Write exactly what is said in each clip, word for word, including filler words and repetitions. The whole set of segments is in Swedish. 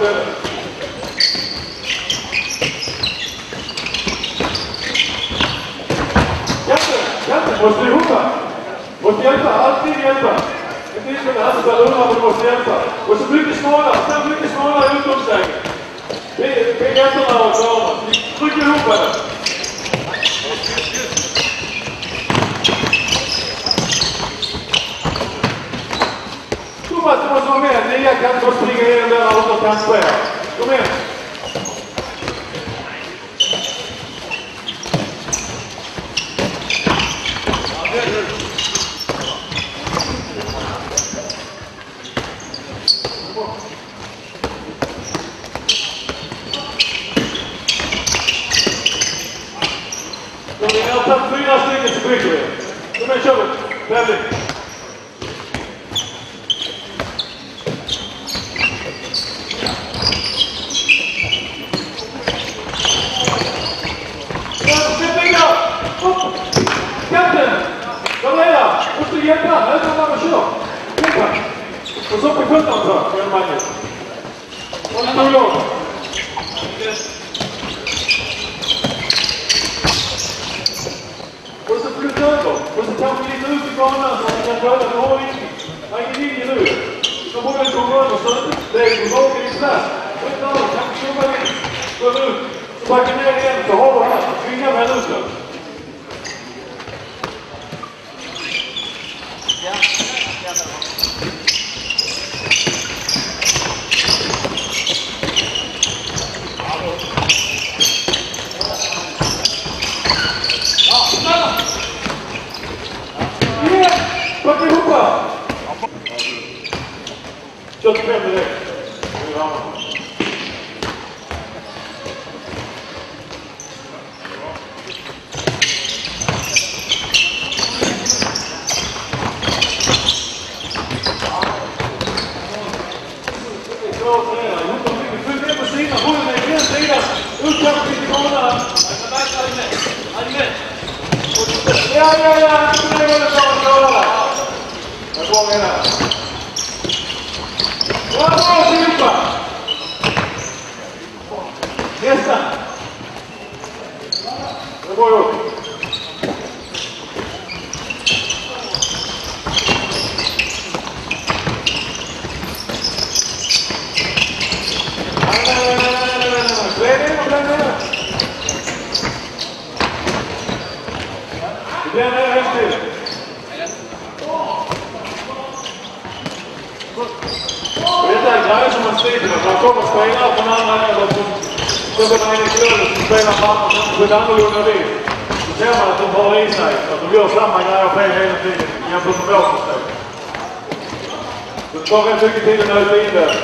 stället. Katten, katten, måste du hoppa? Måste hjälpa, alltid hjälpa. Det är inte det här som ställer undra, du måste hjälpa. Och så mycket smalare, så mycket smalare utgångsläge. Det är jätterna och klara. Tryck ihop henne. Thomas, du måste vara med. Nia kan inte springa igenom den här och kan spela. Kom igen. Jag har tagit fyra stycken så bryter vi. Kom igen, kör vi. Tävling. Katten! Gabriella! Måste du hjälpa? Jag tar bara och kör. Hjälpa! Och så på sjutton så. Kom igen, Magnus. Och en stor låg. Och så flytta över. Och så kanske lite ut i banan så att vi kan sköta. Du har ingen linje nu. Så får vi komma över så att det är på baken i plats. Flytta över. Kanske jobba in. Gå ut. Så backar ner igen så har du här. Tvinga med ut nu. Backa ihop! Kör till fem direkt. Följ med på sidan, håll dig på den sidan. Utkamp till banan. Ja, ja, ja. Det var det som var. Jag går med här. Ja, bra, Silpa. Nästa. Det går upp. Nej, nej, nej, nej, nej, nej, nej. Blä ner, blä ner. Det är ner helt till. Detta är grejer som man sliter med. Man kommer spelare från andra länder som kommer in i klubben som spelar fram på ett annorlunda vis. Så ser man att de har i sig. Att de gör samma grejer fel hela tiden jämfört med vårt system. Så det tar rätt mycket tid att nöta in det.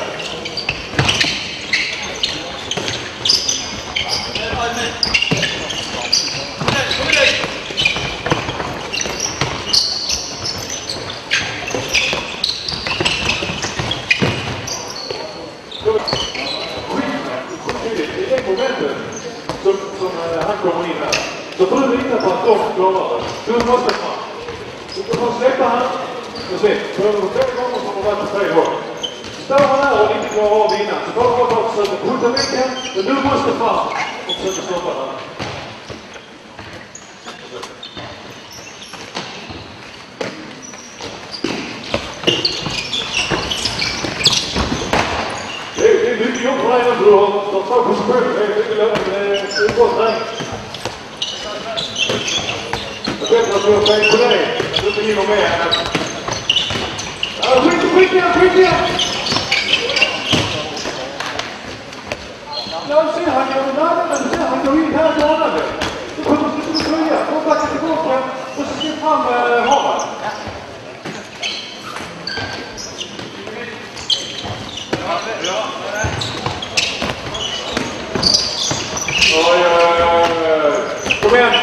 I det momentet som, som uh, han kommer in här så får du lita på att de klarar det. Du måste fram. Du får släppa han och se. För de tre gånger som har varit på tre gånger. Står han här och inte klarar av innan så får du bara försöka putta väcken. Men du måste fram och försöka stoppa den. Det är mycket jobb på dig när du har tagit position. Det är mycket lönt, men det är gott träning. Jag vet att du har tänkt på dig. Du inte hinner med än att... Ja, skit, skit igen, skit igen! Ja, du ser, han gör det där, men du ser, han går in här och ordnar det. Du kommer att följa, kom backa tillbaka och så skriv fram äh, Harald. Ja. Oj, oj, oj. Kom igen.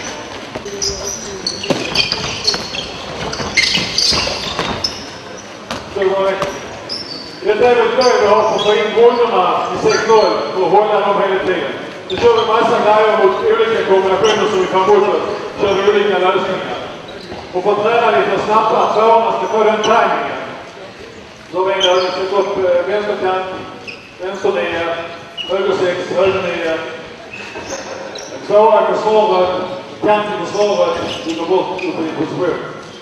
Det är väl det vi har för att få in bollarna i sex noll och hålla dem hela tiden. Nu kör vi massa grejer mot olika kombinationer som vi kan mot. Kör vi olika lösningar. Och för att träna lite snabbare, förarna ska få den tajmingen. Så har vi en övning, sätt upp vänsterkant, vänster ner, höger sex, höger ner. Tvåa försvaret, kanten försvaret, du går bort upp i position.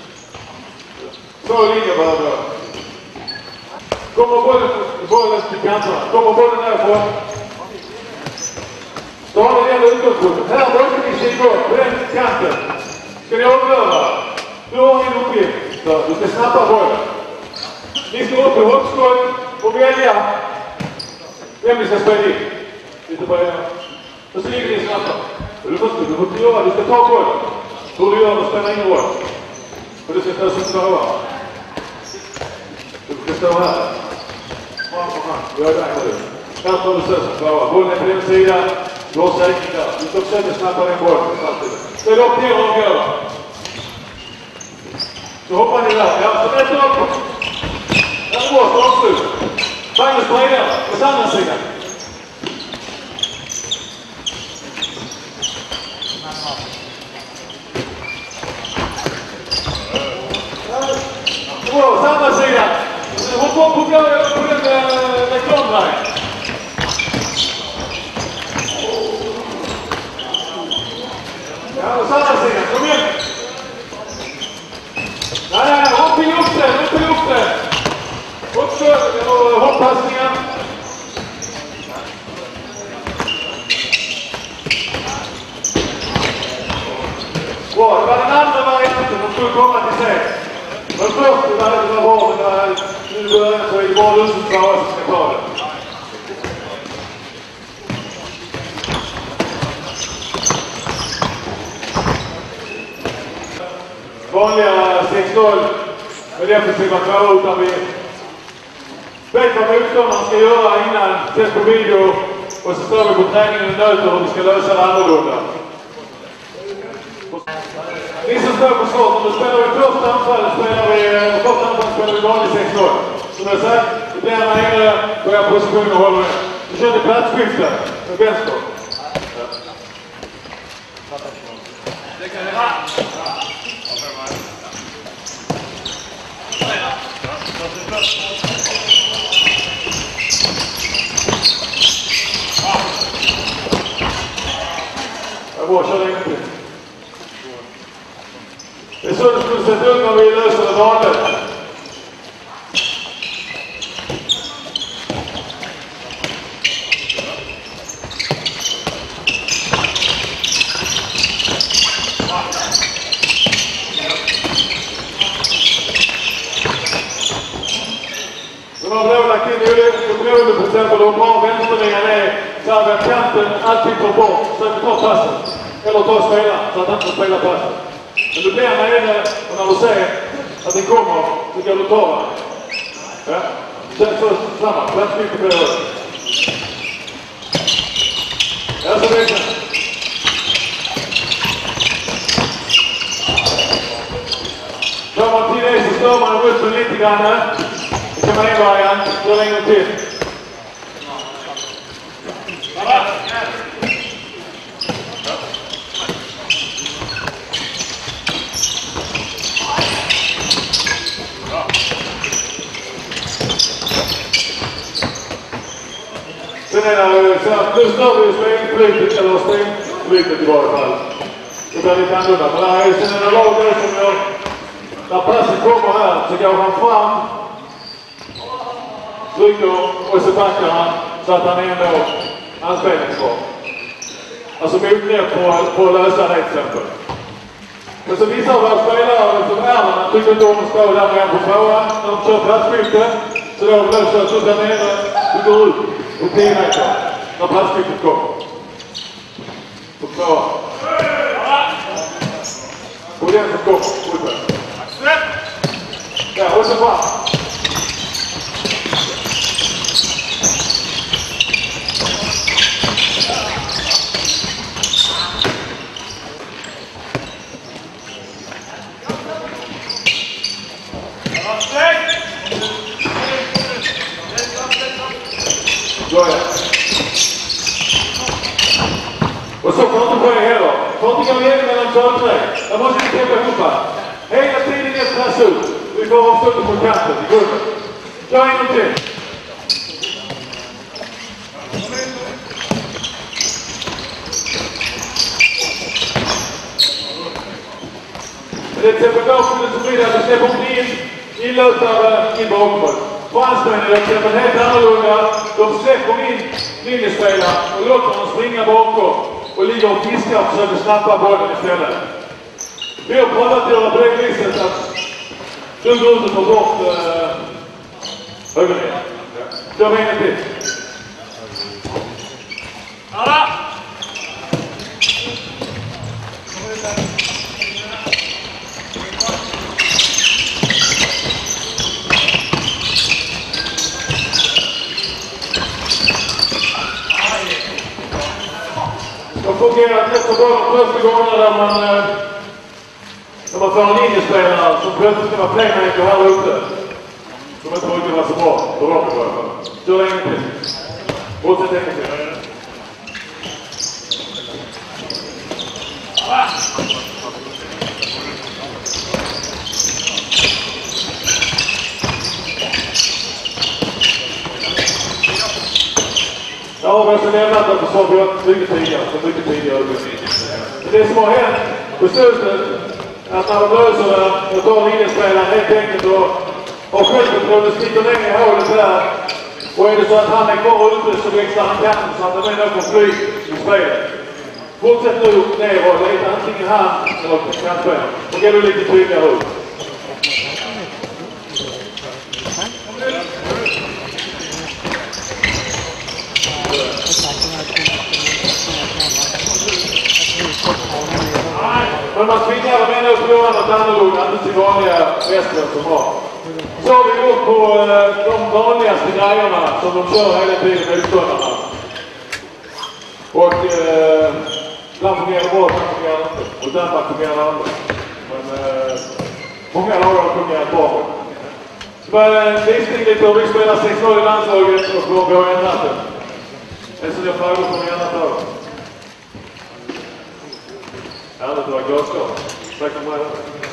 Två linjer behöver jag. Kommer bollen, bollen till kanterna, kommer bollen därifrån. Då har vi den utgångspunkten. Här måste ni stiga upp på den kanten. Ska ni avgöra? Nu har ni en uppgift. Du ska snappa bollen. Ni ska upp i hoppskott och välja vem ni ska spela in. Lite på er. Och så ligger ni snabbt. Du får inte göra, du ska ta bollen. Hur du gör det spelar ingen roll. Och du ska stå som tvåa. Du ska stå här. Framför hand. Gör det här nu. Här tar du stå som tvåa. Bollen är på den sidan. Du har säkring där. Du ska försöka snappa den bollen samtidigt. Ställ upp ner och avgöra. Så hoppar ni där. Ja, så rätt upp. Där går det avslut. Magnus bredare. På andra sidan. På samma sida. Hoppa upp på blå på den reklamvägen. Ja, på samma sida. Kom igen. Nej, nej, hopp i luften, hopp i luften. Också hopppassningen. Bra, det var den andra varianten som skulle komma till sig. Men först det var det bra, men det här, nu börjar så är det bara du som klarar som ska ta det. Vanliga sex noll med defensiva två utan vi vet vad motståndaren ska göra innan, ses på video och så står vi på träningen och nöter hur vi ska lösa det annorlunda. Ni som står på skott, då spelar vi första anfallet, spelar vi, och första anfallet spelar vi vanlig sex noll. Som jag sagt, det blir man nere, börjar positionen och håller med. Nu kör vi platsskifte med vänster. Ja. Det kan det vara. Jag går och kör en till. Det är så du skulle sätta upp när vi löser det vanligt. De har blå lagt in beroende på exempel om bra vänsterlinjen är så här att kanten alltid tar bort så att vi tar passen. Eller tar spelaren så att han inte spelar passen. Men du blir nere och när du ser att den kommer så kan du ta den. Ja. Sen först samma, platsskifte på det. Ja, så vet jag. Tar man till det så stör man rösten lite grann. Det kan man en variant, så en gång till. Sen är det så att nu står vi spelflytet, eller spelflytet i varje fall. Det blir lite annorlunda. Men här är sen är det lag där som jag, när passen kommer här så går han fram, trycker och så backar han så att han är ändå anspelningsbar. Alltså mot ner på, på att lösa det exempel. Men så vissa av våra spelare som är man tycker inte om att stå där nere på tvåan när de kör platsskifte. Så då löser jag upp där nere, du går ut på tio meter när platsskiftet kommer. På tvåan. Och den som kommer, uppe. Ja, och så fram. Och så får inte ske heller. Får inte gå igenom mellan två och tre. Där måste vi täppa ihop. Hela tiden ett pass ut. Vi får avsluta på kanten i grunden. Kör in och till. Det är till exempel så blir det att vi släpper inte in inlösare in bakom. Fransmännen är till exempel helt annorlunda. De släpper in linjespelare och låter dem springa bakom och ligger och fiskar och försöker snappa bollen istället. Vi har pratat att göra på det viset att du går ut och tar bort äh, högerled. Kör vi en till. Alla! Det har fungerat rätt så bra de första gångerna där man, eh, när man får en linjespelare som plötsligt ska vara playmaker här ute. Som inte brukar vara så bra. Då var det bra i alla fall. Kör en till. Fortsätt en till. Ja, vi har så lämnat att det sa vi har mycket tidigare, så mycket tidigare. Det som har hänt på slutet är att när de löser det och tar linjespelaren helt enkelt och har självförtroende sticker ner i hålet där. Och är det så att han är kvar ute så växlar han kanten så att det är någon flyg i spelet. Fortsätt nu ner och leta antingen han eller kantspelaren. Då går du lite tryggare ut. Men man tvingar dem ännu upp göra något annorlunda, inte till vanliga väster som har. Så har vi gått på eh, de vanligaste grejerna som de kör hela tiden motståndarna. Och eh, ibland fungerar det bra, ibland fungerar det inte. Och ibland fungerar det inte. Men eh, många lag har fungerat bra. Men eh, visning lite hur vi spelar sex noll i landslaget och går på en natten. Det är så det frågor som vi gärna tar. Härligt att vara glasklart. Tack för mig.